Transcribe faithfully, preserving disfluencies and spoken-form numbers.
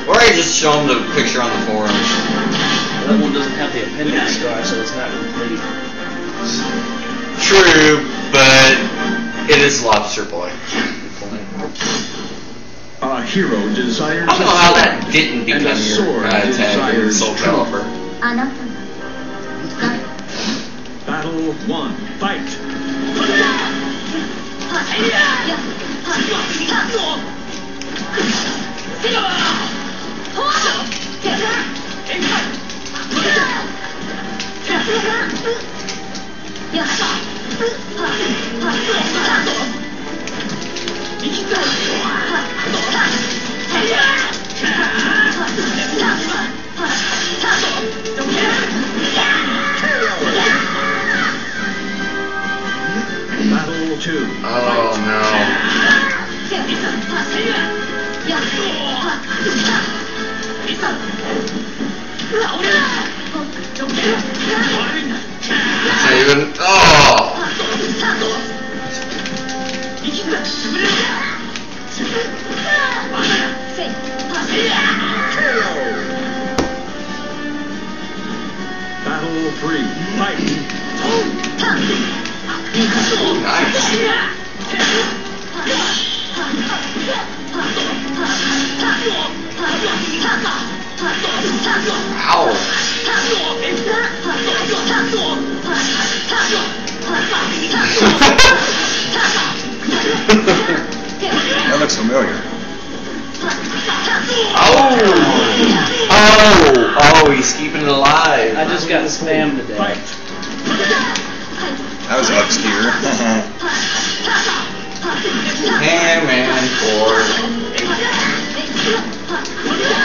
Or I just show them the picture on the forums. That one doesn't have the appendix scar, so it's not complete. True, but it is Lobster Boy. A hero desires I don't know how that didn't become and a your sword uh, tag desires Soul truth. Calibur. Battle one, fight! Battle two. Oh no. It's not even. Oh! Battle three, fight! Nice. Ow. That looks familiar. Oh! Oh! Oh, he's keeping it alive. I just got spammed today. That was obscure. Ham and pork.